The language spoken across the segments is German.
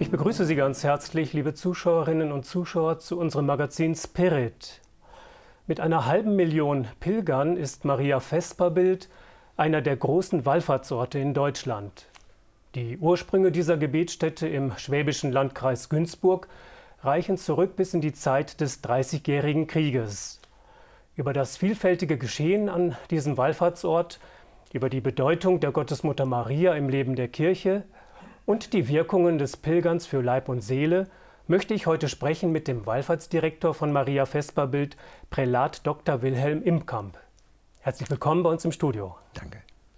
Ich begrüße Sie ganz herzlich, liebe Zuschauerinnen und Zuschauer, zu unserem Magazin Spirit. Mit einer halben Million Pilgern ist Maria Vesperbild einer der großen Wallfahrtsorte in Deutschland. Die Ursprünge dieser Gebetsstätte im schwäbischen Landkreis Günzburg reichen zurück bis in die Zeit des Dreißigjährigen Krieges. Über das vielfältige Geschehen an diesem Wallfahrtsort, über die Bedeutung der Gottesmutter Maria im Leben der Kirche und die Wirkungen des Pilgerns für Leib und Seele möchte ich heute sprechen mit dem Wallfahrtsdirektor von Maria Vesperbild, Prälat Dr. Wilhelm Imkamp. Herzlich willkommen bei uns im Studio. Danke.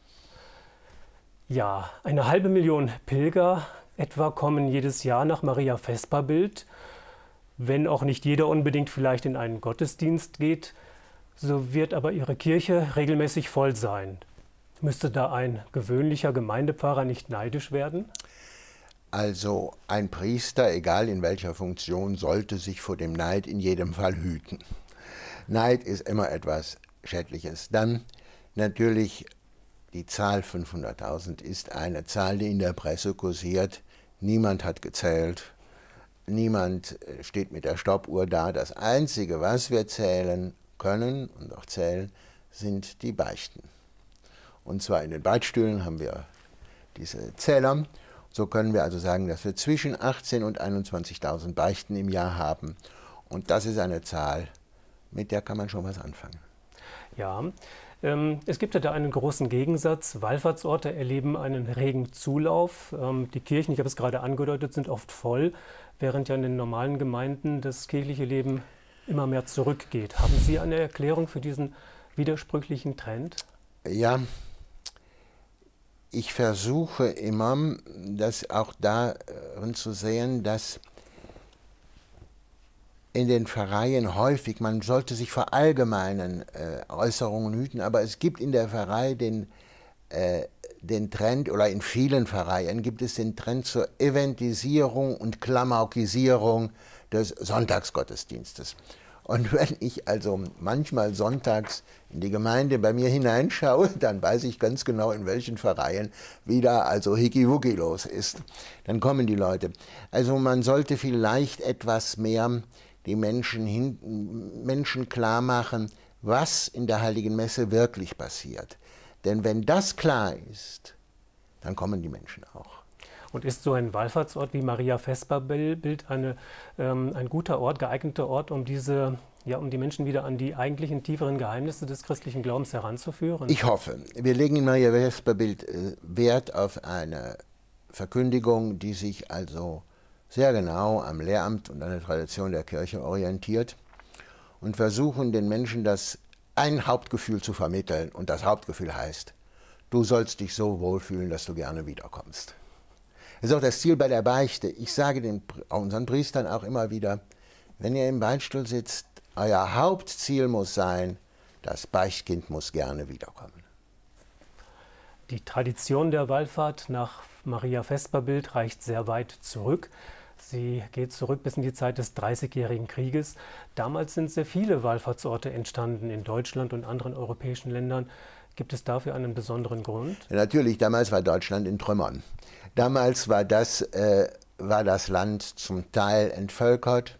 Ja, eine halbe Million Pilger etwa kommen jedes Jahr nach Maria Vesperbild. Wenn auch nicht jeder unbedingt vielleicht in einen Gottesdienst geht, so wird aber ihre Kirche regelmäßig voll sein. Müsste da ein gewöhnlicher Gemeindepfarrer nicht neidisch werden? Also ein Priester, egal in welcher Funktion, sollte sich vor dem Neid in jedem Fall hüten. Neid ist immer etwas Schädliches. Dann natürlich die Zahl 500.000 ist eine Zahl, die in der Presse kursiert. Niemand hat gezählt, niemand steht mit der Stoppuhr da. Das Einzige, was wir zählen können und auch zählen, sind die Beichten. Und zwar in den Beichtstühlen haben wir diese Zähler. So können wir also sagen, dass wir zwischen 18.000 und 21.000 Beichten im Jahr haben. Und das ist eine Zahl, mit der kann man schon was anfangen. Ja, es gibt ja da einen großen Gegensatz. Wallfahrtsorte erleben einen regen Zulauf. Die Kirchen, ich habe es gerade angedeutet, sind oft voll, während ja in den normalen Gemeinden das kirchliche Leben immer mehr zurückgeht. Haben Sie eine Erklärung für diesen widersprüchlichen Trend? Ja, ich versuche immer, das auch darin zu sehen, dass in den Pfarreien häufig, man sollte sich vor allgemeinen Äußerungen hüten, aber es gibt in der Pfarrei den Trend, oder in vielen Pfarreien gibt es den Trend zur Eventisierung und Klamaukisierung des Sonntagsgottesdienstes. Und wenn ich also manchmal sonntags in die Gemeinde bei mir hineinschaue, dann weiß ich ganz genau, in welchen Pfarreien wieder also Hicki-Wucki los ist. Dann kommen die Leute. Also man sollte vielleicht etwas mehr die Menschen klar machen, was in der Heiligen Messe wirklich passiert. Denn wenn das klar ist, dann kommen die Menschen auch. Und ist so ein Wallfahrtsort wie Maria Vesperbild ein guter Ort, geeigneter Ort, um die Menschen wieder an die eigentlichen tieferen Geheimnisse des christlichen Glaubens heranzuführen? Ich hoffe. Wir legen in Maria Vesperbild Wert auf eine Verkündigung, die sich also sehr genau am Lehramt und an der Tradition der Kirche orientiert und versuchen den Menschen ein Hauptgefühl zu vermitteln. Und das Hauptgefühl heißt, du sollst dich so wohlfühlen, dass du gerne wiederkommst. Das ist auch das Ziel bei der Beichte. Ich sage unseren Priestern auch immer wieder, wenn ihr im Beichtstuhl sitzt, euer Hauptziel muss sein, das Beichtkind muss gerne wiederkommen. Die Tradition der Wallfahrt nach Maria Vesperbild reicht sehr weit zurück. Sie geht zurück bis in die Zeit des Dreißigjährigen Krieges. Damals sind sehr viele Wallfahrtsorte entstanden in Deutschland und anderen europäischen Ländern. Gibt es dafür einen besonderen Grund? Ja, natürlich, damals war Deutschland in Trümmern. Damals war das Land zum Teil entvölkert,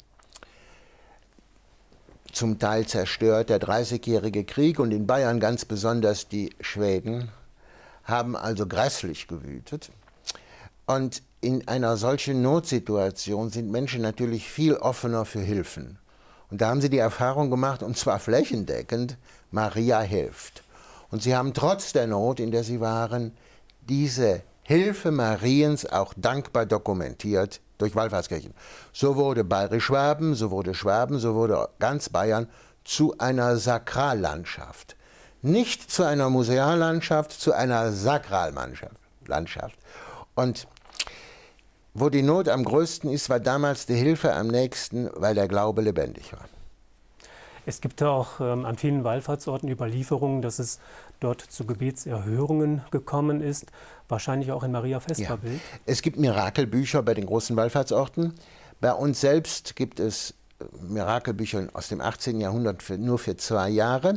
zum Teil zerstört. Der Dreißigjährige Krieg und in Bayern ganz besonders die Schweden haben also grässlich gewütet. Und in einer solchen Notsituation sind Menschen natürlich viel offener für Hilfen. Und da haben sie die Erfahrung gemacht, und zwar flächendeckend, Maria hilft. Und sie haben trotz der Not, in der sie waren, diese Hilfe Mariens auch dankbar dokumentiert durch Wallfahrtskirchen. So wurde Bayerisch-Schwaben, so wurde ganz Bayern zu einer Sakrallandschaft. Nicht zu einer Museallandschaft, zu einer Sakrallandschaft. Und wo die Not am größten ist, war damals die Hilfe am nächsten, weil der Glaube lebendig war. Es gibt ja auch an vielen Wallfahrtsorten Überlieferungen, dass es dort zu Gebetserhörungen gekommen ist, wahrscheinlich auch in Maria Vesperbild. Ja. Es gibt Mirakelbücher bei den großen Wallfahrtsorten. Bei uns selbst gibt es Mirakelbücher aus dem 18. Jahrhundert nur für 2 Jahre.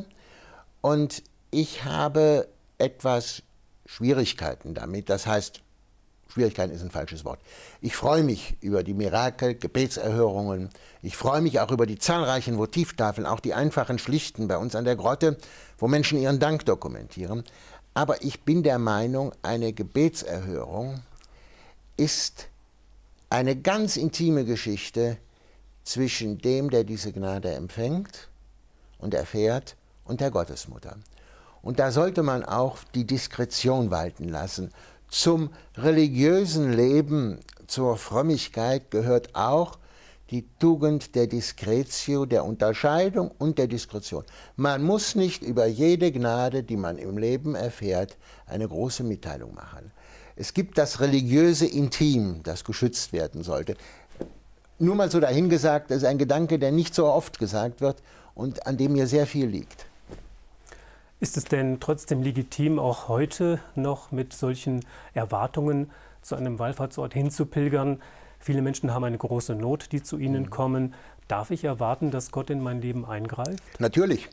Und ich habe etwas Schwierigkeiten damit. Das heißt, Schwierigkeiten ist ein falsches Wort. Ich freue mich über die Mirakel, Gebetserhörungen. Ich freue mich auch über die zahlreichen Votivtafeln, auch die einfachen, schlichten bei uns an der Grotte, wo Menschen ihren Dank dokumentieren. Aber ich bin der Meinung, eine Gebetserhörung ist eine ganz intime Geschichte zwischen dem, der diese Gnade empfängt und erfährt, und der Gottesmutter. Und da sollte man auch die Diskretion walten lassen. Zum religiösen Leben, zur Frömmigkeit gehört auch die Tugend der Discretio, der Unterscheidung und der Diskretion. Man muss nicht über jede Gnade, die man im Leben erfährt, eine große Mitteilung machen. Es gibt das religiöse Intim, das geschützt werden sollte. Nur mal so dahingesagt, das ist ein Gedanke, der nicht so oft gesagt wird und an dem mir sehr viel liegt. Ist es denn trotzdem legitim, auch heute noch mit solchen Erwartungen zu einem Wallfahrtsort hinzupilgern? Viele Menschen haben eine große Not, die zu ihnen kommen. Darf ich erwarten, dass Gott in mein Leben eingreift? Natürlich.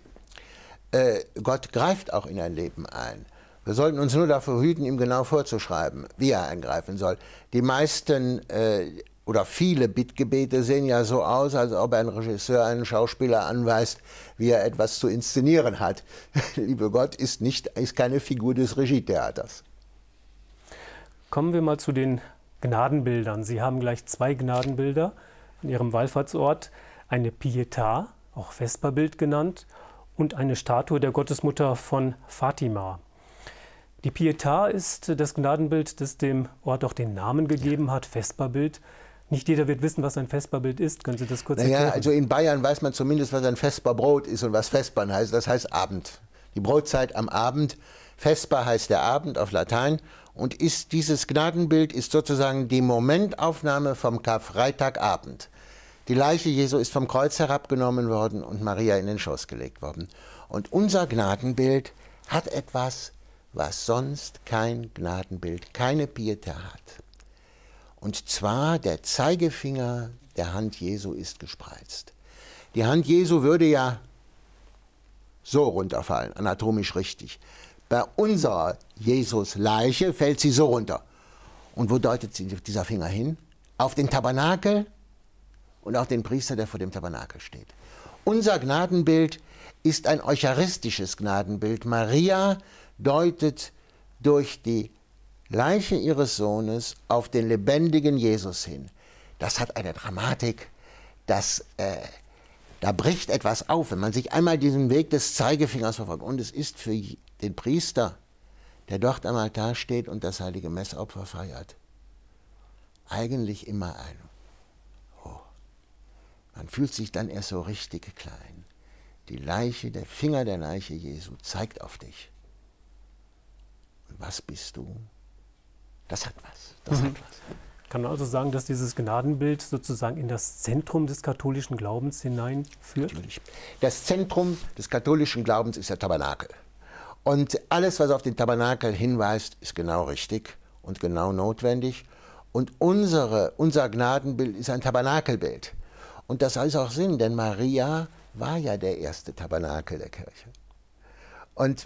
Gott greift auch in ein Leben ein. Wir sollten uns nur davor hüten, ihm genau vorzuschreiben, wie er eingreifen soll. Die meisten oder viele Bittgebete sehen ja so aus, als ob ein Regisseur einen Schauspieler anweist, wie er etwas zu inszenieren hat. Liebe Gott ist keine Figur des Regietheaters. Kommen wir mal zu den Gnadenbildern. Sie haben gleich 2 Gnadenbilder an Ihrem Wallfahrtsort. Eine Pietà, auch Vesperbild genannt, und eine Statue der Gottesmutter von Fatima. Die Pietà ist das Gnadenbild, das dem Ort auch den Namen gegeben hat, Vesperbild. Nicht jeder wird wissen, was ein Vesperbild ist. Können Sie das kurz erklären? Also in Bayern weiß man zumindest, was ein Vesperbrot ist und was Vespern heißt. Das heißt Abend. Die Brotzeit am Abend. Vesper heißt der Abend auf Latein. Und dieses Gnadenbild ist sozusagen die Momentaufnahme vom Karfreitagabend. Die Leiche Jesu ist vom Kreuz herabgenommen worden und Maria in den Schoß gelegt worden. Und unser Gnadenbild hat etwas, was sonst kein Gnadenbild, keine Pietà hat. Und zwar der Zeigefinger der Hand Jesu ist gespreizt. Die Hand Jesu würde ja so runterfallen, anatomisch richtig. Bei unserer Jesus-Leiche fällt sie so runter. Und wo deutet dieser Finger hin? Auf den Tabernakel und auf den Priester, der vor dem Tabernakel steht. Unser Gnadenbild ist ein eucharistisches Gnadenbild. Maria deutet durch die Leiche ihres Sohnes auf den lebendigen Jesus hin. Das hat eine Dramatik, da bricht etwas auf, wenn man sich einmal diesen Weg des Zeigefingers verfolgt. Und es ist für den Priester, der dort am Altar steht und das heilige Messopfer feiert, eigentlich immer ein Oh. Man fühlt sich dann erst so richtig klein. Die Leiche, der Finger der Leiche Jesu zeigt auf dich. Und was bist du? Das hat was. Das hat was. Kann man also sagen, dass dieses Gnadenbild sozusagen in das Zentrum des katholischen Glaubens hineinführt? Natürlich. Das Zentrum des katholischen Glaubens ist der Tabernakel. Und alles, was auf den Tabernakel hinweist, ist genau richtig und genau notwendig. Und unser Gnadenbild ist ein Tabernakelbild. Und das hat auch Sinn, denn Maria war ja der erste Tabernakel der Kirche. Und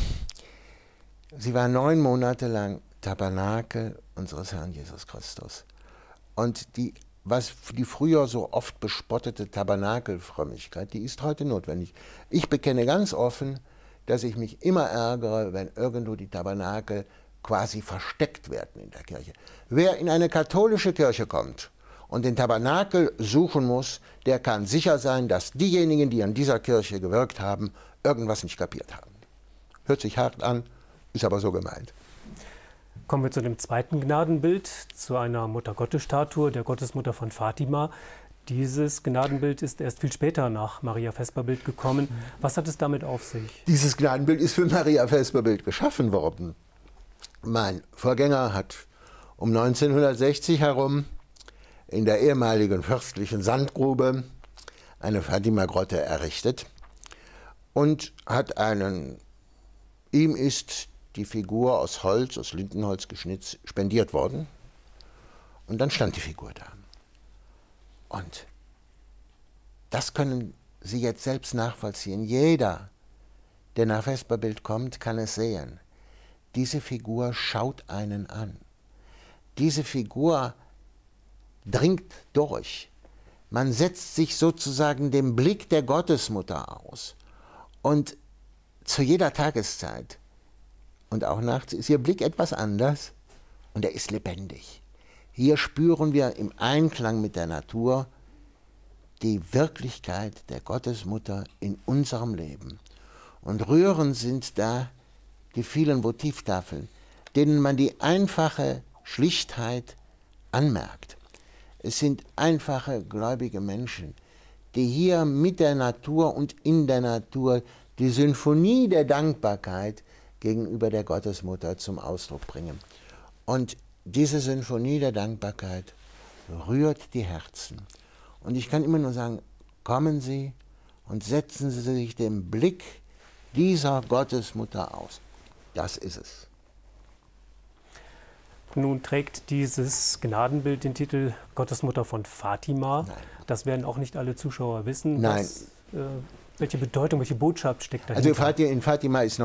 sie war 9 Monate lang Tabernakel unseres Herrn Jesus Christus. Und die früher so oft bespottete Tabernakelfrömmigkeit, die ist heute notwendig. Ich bekenne ganz offen, dass ich mich immer ärgere, wenn irgendwo die Tabernakel quasi versteckt werden in der Kirche. Wer in eine katholische Kirche kommt und den Tabernakel suchen muss, der kann sicher sein, dass diejenigen, die an dieser Kirche gewirkt haben, irgendwas nicht kapiert haben. Hört sich hart an, ist aber so gemeint. Kommen wir zu dem zweiten Gnadenbild, zu einer Muttergottesstatue, der Gottesmutter von Fatima. Dieses Gnadenbild ist erst viel später nach Maria Vesperbild gekommen. Was hat es damit auf sich? Dieses Gnadenbild ist für Maria Vesperbild geschaffen worden. Mein Vorgänger hat um 1960 herum in der ehemaligen fürstlichen Sandgrube eine Fatima-Grotte errichtet und hat ihm ist die Figur aus Holz, aus Lindenholz geschnitzt, spendiert worden. Und dann stand die Figur da. Und das können Sie jetzt selbst nachvollziehen. Jeder, der nach Vesperbild kommt, kann es sehen. Diese Figur schaut einen an. diese Figur dringt durch. Man setzt sich sozusagen dem Blick der Gottesmutter aus. Und zu jeder Tageszeit und auch nachts ist ihr Blick etwas anders und er ist lebendig. Hier spüren wir im Einklang mit der Natur die Wirklichkeit der Gottesmutter in unserem Leben. Und rührend sind da die vielen Votivtafeln, denen man die einfache Schlichtheit anmerkt. Es sind einfache, gläubige Menschen, die hier mit der Natur und in der Natur die Sinfonie der Dankbarkeit gegenüber der Gottesmutter zum Ausdruck bringen. Und diese Sinfonie der Dankbarkeit rührt die Herzen. Und ich kann immer nur sagen, kommen Sie und setzen Sie sich dem Blick dieser Gottesmutter aus. Das ist es. Nun trägt dieses Gnadenbild den Titel Gottesmutter von Fatima. Nein. Das werden auch nicht alle Zuschauer wissen. Nein. Welche Bedeutung, welche Botschaft steckt dahinter? Also in Fatima ist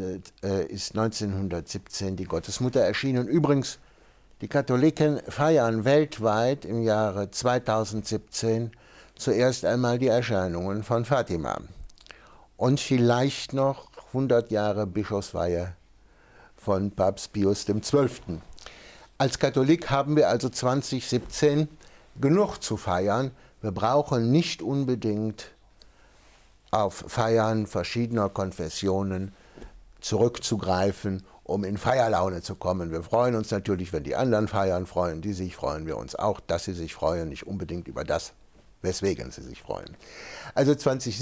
1917 die Gottesmutter erschienen. Übrigens, die Katholiken feiern weltweit im Jahre 2017 zuerst einmal die Erscheinungen von Fatima. Und vielleicht noch 100 Jahre Bischofsweihe von Papst Pius XII. Als Katholik haben wir also 2017 genug zu feiern. Wir brauchen nicht unbedingt auf Feiern verschiedener Konfessionen zurückzugreifen, um in Feierlaune zu kommen. Wir freuen uns natürlich, wenn die anderen feiern, freuen die sich, freuen wir uns auch, dass sie sich freuen, nicht unbedingt über das, weswegen sie sich freuen. Also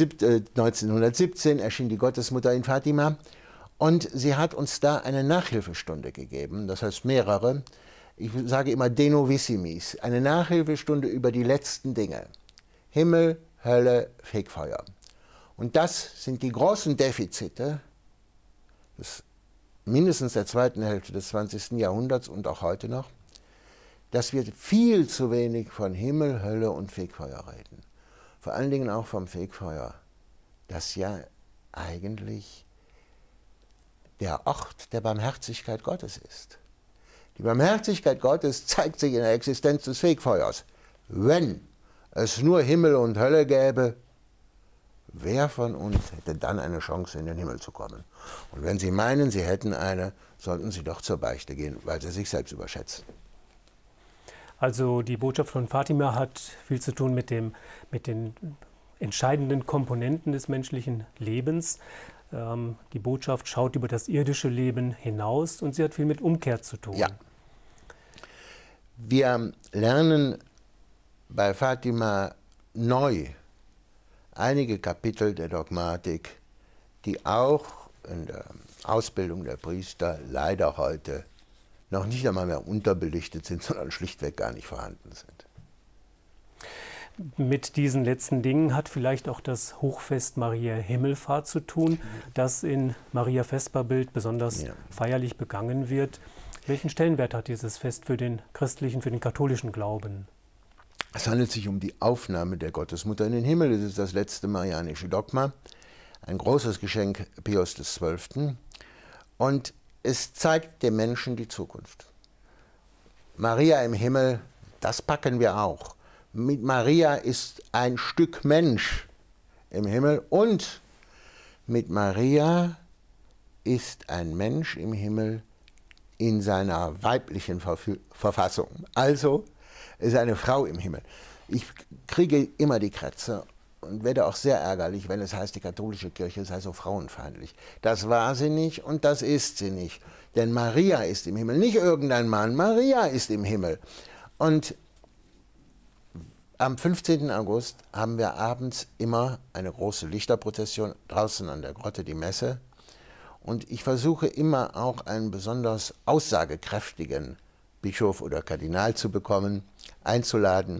1917 erschien die Gottesmutter in Fatima und sie hat uns da eine Nachhilfestunde gegeben, das heißt mehrere. Ich sage immer De Novissimis, eine Nachhilfestunde über die letzten Dinge. Himmel, Hölle, Fegfeuer. Und das sind die großen Defizite mindestens der zweiten Hälfte des 20. Jahrhunderts und auch heute noch, dass wir viel zu wenig von Himmel, Hölle und Fegfeuer reden. Vor allen Dingen auch vom Fegfeuer, das ja eigentlich der Ort der Barmherzigkeit Gottes ist. Die Barmherzigkeit Gottes zeigt sich in der Existenz des Fegfeuers. Wenn es nur Himmel und Hölle gäbe, wer von uns hätte dann eine Chance, in den Himmel zu kommen? Und wenn Sie meinen, Sie hätten eine, sollten Sie doch zur Beichte gehen, weil Sie sich selbst überschätzen. Also die Botschaft von Fatima hat viel zu tun mit den entscheidenden Komponenten des menschlichen Lebens. Die Botschaft schaut über das irdische Leben hinaus und sie hat viel mit Umkehr zu tun. Ja. Wir lernen bei Fatima neu einige Kapitel der Dogmatik, die auch in der Ausbildung der Priester leider heute noch nicht einmal mehr unterbelichtet sind, sondern schlichtweg gar nicht vorhanden sind. Mit diesen letzten Dingen hat vielleicht auch das Hochfest Maria Himmelfahrt zu tun, das in Maria Vesperbild besonders feierlich begangen wird. Welchen Stellenwert hat dieses Fest für den christlichen, für den katholischen Glauben? Es handelt sich um die Aufnahme der Gottesmutter in den Himmel. Das ist das letzte marianische Dogma, ein großes Geschenk Pius XII. Und es zeigt dem Menschen die Zukunft. Maria im Himmel, das packen wir auch. Mit Maria ist ein Stück Mensch im Himmel und mit Maria ist ein Mensch im Himmel in seiner weiblichen Verfassung. Also ist eine Frau im Himmel. Ich kriege immer die Krätze und werde auch sehr ärgerlich, wenn es heißt, die katholische Kirche sei so frauenfeindlich. Das war sie nicht und das ist sie nicht. Denn Maria ist im Himmel, nicht irgendein Mann, Maria ist im Himmel. Und am 15. August haben wir abends immer eine große Lichterprozession, draußen an der Grotte die Messe. Und ich versuche immer auch einen besonders aussagekräftigen Bischof oder Kardinal zu bekommen, einzuladen,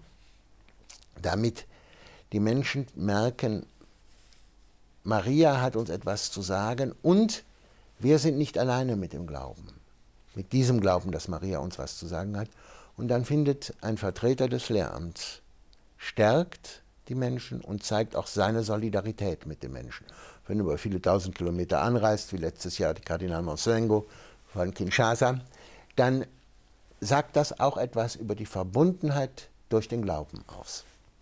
damit die Menschen merken, Maria hat uns etwas zu sagen und wir sind nicht alleine mit dem Glauben, mit diesem Glauben, dass Maria uns was zu sagen hat. Und dann findet ein Vertreter des Lehramts, stärkt die Menschen und zeigt auch seine Solidarität mit den Menschen. Wenn er über viele tausend Kilometer anreist, wie letztes Jahr Kardinal Monsengo von Kinshasa, dann sagt das auch etwas über die Verbundenheit durch den Glauben aus.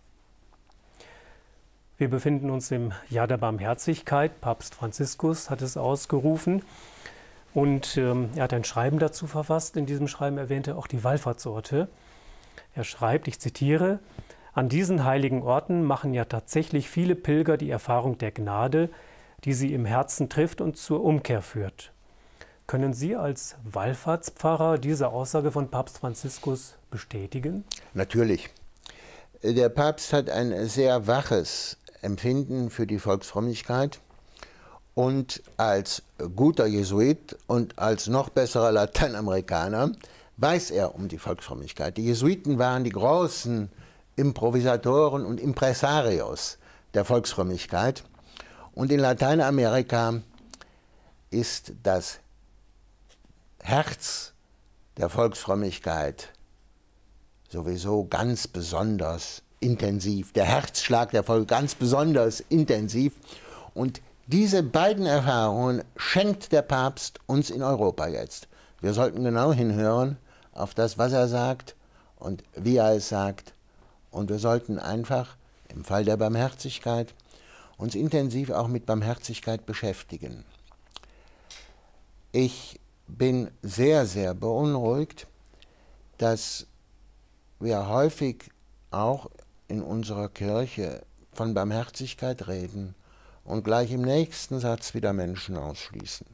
Wir befinden uns im Jahr der Barmherzigkeit. Papst Franziskus hat es ausgerufen und er hat ein Schreiben dazu verfasst. In diesem Schreiben erwähnt er auch die Wallfahrtsorte. Er schreibt, ich zitiere, an diesen heiligen Orten machen ja tatsächlich viele Pilger die Erfahrung der Gnade, die sie im Herzen trifft und zur Umkehr führt. Können Sie als Wallfahrtspfarrer diese Aussage von Papst Franziskus bestätigen? Natürlich. Der Papst hat ein sehr waches Empfinden für die Volksfrömmigkeit und als guter Jesuit und als noch besserer Lateinamerikaner weiß er um die Volksfrömmigkeit. Die Jesuiten waren die großen Improvisatoren und Impresarios der Volksfrömmigkeit. Und in Lateinamerika ist das Herz der Volksfrömmigkeit sowieso ganz besonders intensiv. Der Herzschlag der Volk ganz besonders intensiv. Und diese beiden Erfahrungen schenkt der Papst uns in Europa jetzt. Wir sollten genau hinhören auf das, was er sagt und wie er es sagt. Und wir sollten einfach im Fall der Barmherzigkeit uns intensiv auch mit Barmherzigkeit beschäftigen. Ich bin sehr, sehr beunruhigt, dass wir häufig auch in unserer Kirche von Barmherzigkeit reden und gleich im nächsten Satz wieder Menschen ausschließen.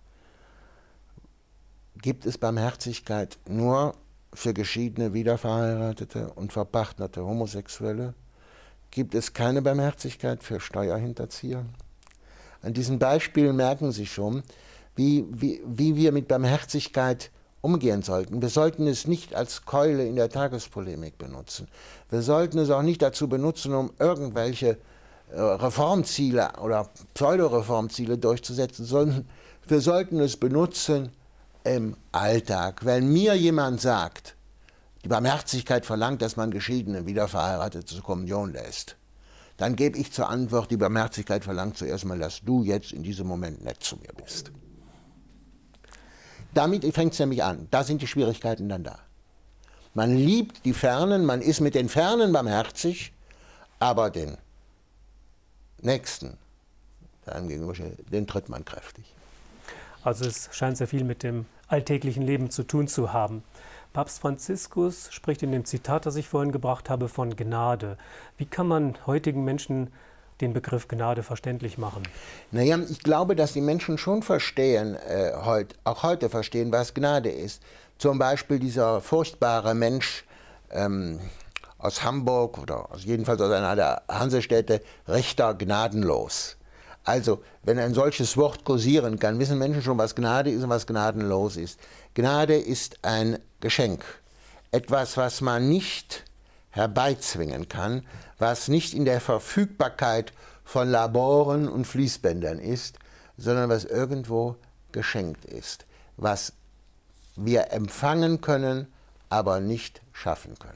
Gibt es Barmherzigkeit nur für geschiedene, wiederverheiratete und verpartnerte Homosexuelle? Gibt es keine Barmherzigkeit für Steuerhinterzieher? An diesen Beispielen merken Sie schon, wie wir mit Barmherzigkeit umgehen sollten. Wir sollten es nicht als Keule in der Tagespolemik benutzen. Wir sollten es auch nicht dazu benutzen, um irgendwelche Reformziele oder Pseudoreformziele durchzusetzen, sondern wir sollten es benutzen im Alltag. Wenn mir jemand sagt, die Barmherzigkeit verlangt, dass man Geschiedene Wiederverheiratete zur Kommunion lässt, dann gebe ich zur Antwort, die Barmherzigkeit verlangt zuerst mal, dass du jetzt in diesem Moment nett zu mir bist. Damit fängt es nämlich an. Da sind die Schwierigkeiten dann da. Man liebt die Fernen, man ist mit den Fernen barmherzig, aber den Nächsten, den tritt man kräftig. Also es scheint sehr viel mit dem alltäglichen Leben zu tun zu haben. Papst Franziskus spricht in dem Zitat, das ich vorhin gebracht habe, von Gnade. Wie kann man heutigen Menschen den Begriff Gnade verständlich machen? Naja, ich glaube, dass die Menschen schon verstehen, auch heute verstehen, was Gnade ist. Zum Beispiel dieser furchtbare Mensch aus Hamburg oder jedenfalls aus einer der Hansestädte, Richter gnadenlos. Also, wenn ein solches Wort kursieren kann, wissen Menschen schon, was Gnade ist und was gnadenlos ist. Gnade ist ein Geschenk. Etwas, was man nicht herbeizwingen kann, was nicht in der Verfügbarkeit von Laboren und Fließbändern ist, sondern was irgendwo geschenkt ist, was wir empfangen können, aber nicht schaffen können.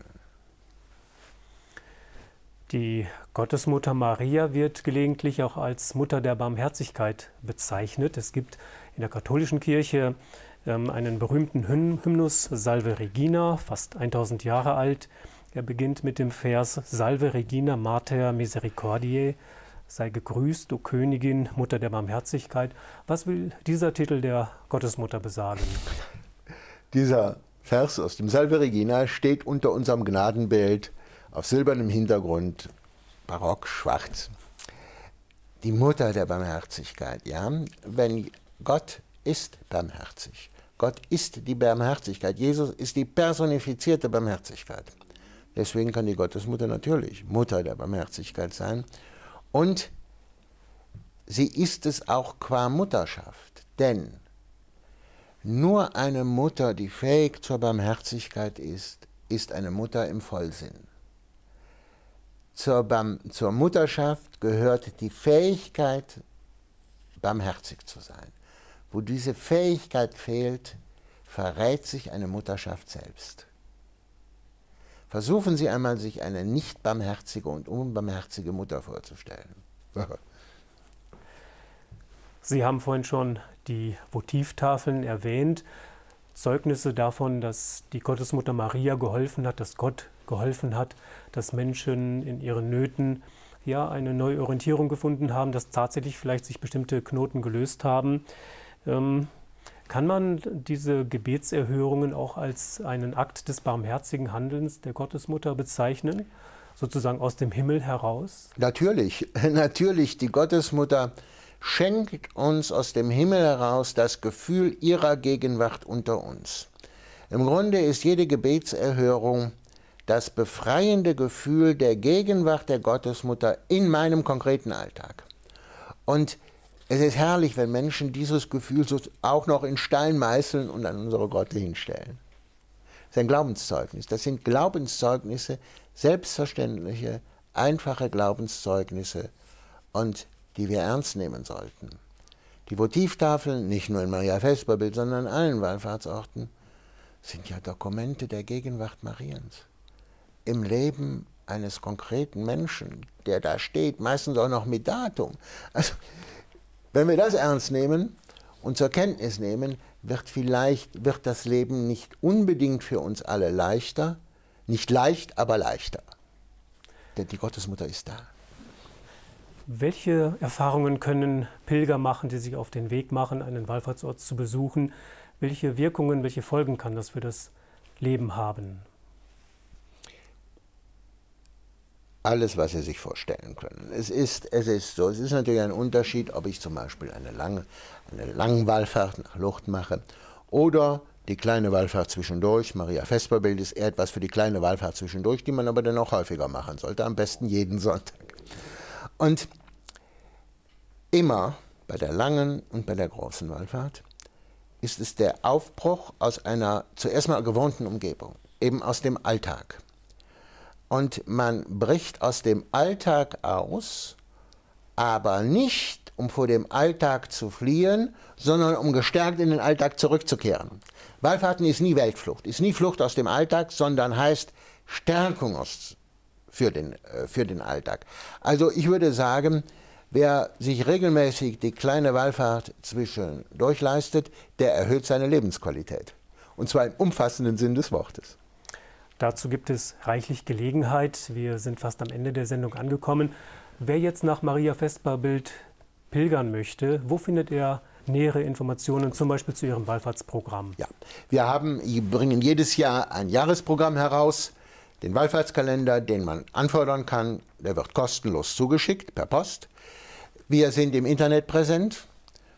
Die Gottesmutter Maria wird gelegentlich auch als Mutter der Barmherzigkeit bezeichnet. Es gibt in der katholischen Kirche einen berühmten Hymnus, Salve Regina, fast 1000 Jahre alt. Er beginnt mit dem Vers Salve Regina Mater Misericordiae, sei gegrüßt, o Königin, Mutter der Barmherzigkeit. Was will dieser Titel der Gottesmutter besagen? Dieser Vers aus dem Salve Regina steht unter unserem Gnadenbild auf silbernem Hintergrund, barock schwarz. Die Mutter der Barmherzigkeit, ja, wenn Gott ist barmherzig. Gott ist die Barmherzigkeit. Jesus ist die personifizierte Barmherzigkeit. Deswegen kann die Gottesmutter natürlich Mutter der Barmherzigkeit sein. Und sie ist es auch qua Mutterschaft. Denn nur eine Mutter, die fähig zur Barmherzigkeit ist, ist eine Mutter im Vollsinn. Zur Mutterschaft gehört die Fähigkeit, barmherzig zu sein. Wo diese Fähigkeit fehlt, verrät sich eine Mutterschaft selbst. Versuchen Sie einmal, sich eine nicht barmherzige und unbarmherzige Mutter vorzustellen. Sie haben vorhin schon die Votivtafeln erwähnt. Zeugnisse davon, dass die Gottesmutter Maria geholfen hat, dass Gott geholfen hat, dass Menschen in ihren Nöten ja eine neue Orientierung gefunden haben, dass tatsächlich vielleicht sich bestimmte Knoten gelöst haben. Kann man diese Gebetserhörungen auch als einen Akt des barmherzigen Handelns der Gottesmutter bezeichnen, sozusagen aus dem Himmel heraus? Natürlich, natürlich, die Gottesmutter schenkt uns aus dem Himmel heraus das Gefühl ihrer Gegenwart unter uns. Im Grunde ist jede Gebetserhörung das befreiende Gefühl der Gegenwart der Gottesmutter in meinem konkreten Alltag. Und es ist herrlich, wenn Menschen dieses Gefühl so auch noch in Stein meißeln und an unsere Grotte hinstellen. Das ist ein Glaubenszeugnis. Das sind Glaubenszeugnisse, selbstverständliche, einfache Glaubenszeugnisse, und die wir ernst nehmen sollten. Die Votivtafeln, nicht nur in Maria Vesperbild, sondern an allen Wallfahrtsorten, sind ja Dokumente der Gegenwart Mariens im Leben eines konkreten Menschen, der da steht, meistens auch noch mit Datum. Also, wenn wir das ernst nehmen und zur Kenntnis nehmen, wird das Leben nicht unbedingt für uns alle leichter, nicht leicht, aber leichter. Denn die Gottesmutter ist da. Welche Erfahrungen können Pilger machen, die sich auf den Weg machen, einen Wallfahrtsort zu besuchen? Welche Wirkungen, welche Folgen kann das für das Leben haben? Alles, was Sie sich vorstellen können. Es ist so. Es ist natürlich ein Unterschied, ob ich zum Beispiel eine lange Wallfahrt nach Lourdes mache oder die kleine Wallfahrt zwischendurch. Maria Vesperbild ist eher etwas für die kleine Wallfahrt zwischendurch, die man aber dann auch häufiger machen sollte, am besten jeden Sonntag. Und immer bei der langen und bei der großen Wallfahrt ist es der Aufbruch aus einer zuerst mal gewohnten Umgebung, eben aus dem Alltag. Und man bricht aus dem Alltag aus, aber nicht, um vor dem Alltag zu fliehen, sondern um gestärkt in den Alltag zurückzukehren. Wallfahrten ist nie Weltflucht, ist nie Flucht aus dem Alltag, sondern heißt Stärkung für den Alltag. Also ich würde sagen, wer sich regelmäßig die kleine Wallfahrt zwischendurch leistet, der erhöht seine Lebensqualität. Und zwar im umfassenden Sinn des Wortes. Dazu gibt es reichlich Gelegenheit. Wir sind fast am Ende der Sendung angekommen. Wer jetzt nach Maria Vesperbild pilgern möchte, wo findet er nähere Informationen, zum Beispiel zu Ihrem Wallfahrtsprogramm? Ja, wir bringen jedes Jahr ein Jahresprogramm heraus, den Wallfahrtskalender, den man anfordern kann. Der wird kostenlos zugeschickt per Post. Wir sind im Internet präsent,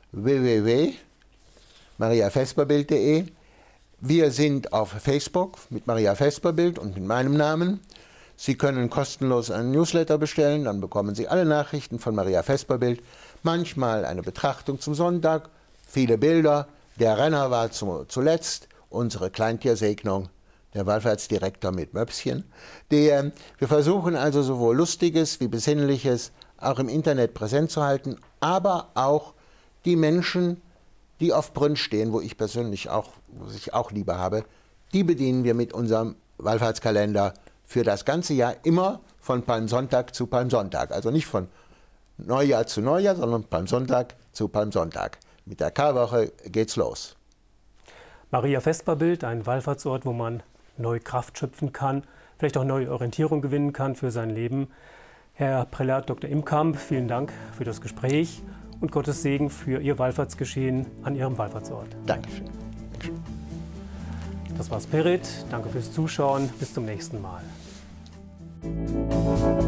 www.mariavesperbild.de. Wir sind auf Facebook mit Maria Vesperbild und mit meinem Namen. Sie können kostenlos einen Newsletter bestellen, dann bekommen Sie alle Nachrichten von Maria Vesperbild. Manchmal eine Betrachtung zum Sonntag, viele Bilder. Der Renner war zuletzt unsere Kleintiersegnung, der Wallfahrtsdirektor mit Möpschen. Wir versuchen also sowohl Lustiges wie Besinnliches auch im Internet präsent zu halten, aber auch die Menschen, die auf Brünn stehen, wo ich persönlich auch Liebe habe, die bedienen wir mit unserem Wallfahrtskalender für das ganze Jahr immer von Palmsonntag zu Palmsonntag. Also nicht von Neujahr zu Neujahr, sondern Palmsonntag zu Palmsonntag. Mit der Karwoche geht's los. Maria Vesperbild, ein Wallfahrtsort, wo man neue Kraft schöpfen kann, vielleicht auch neue Orientierung gewinnen kann für sein Leben. Herr Prälat Dr. Imkamp, vielen Dank für das Gespräch und Gottes Segen für Ihr Wallfahrtsgeschehen an Ihrem Wallfahrtsort. Dankeschön. Das war Spirit. Danke fürs Zuschauen. Bis zum nächsten Mal.